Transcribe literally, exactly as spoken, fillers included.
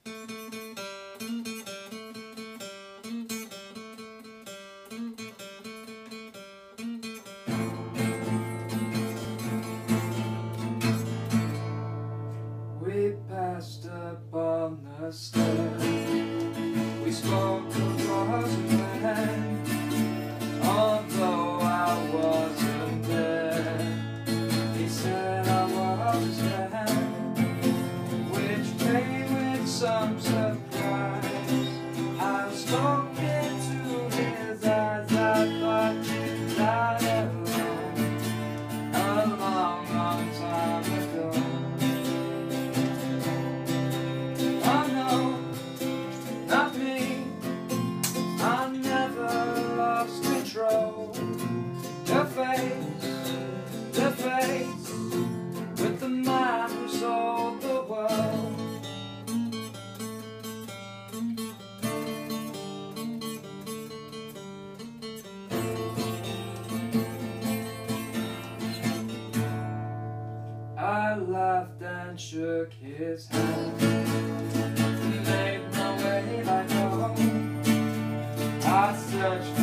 We passed upon the stair. We spoke of was when, although I wasn't there. He said I was his friend, which came with some surprise. I was talking to his eyes. I thought he died alone a long, long time ago. Oh no, not me. I never lost control. The face, the face, with the man who sold the world. I laughed and shook his hand, made my way back home. I searched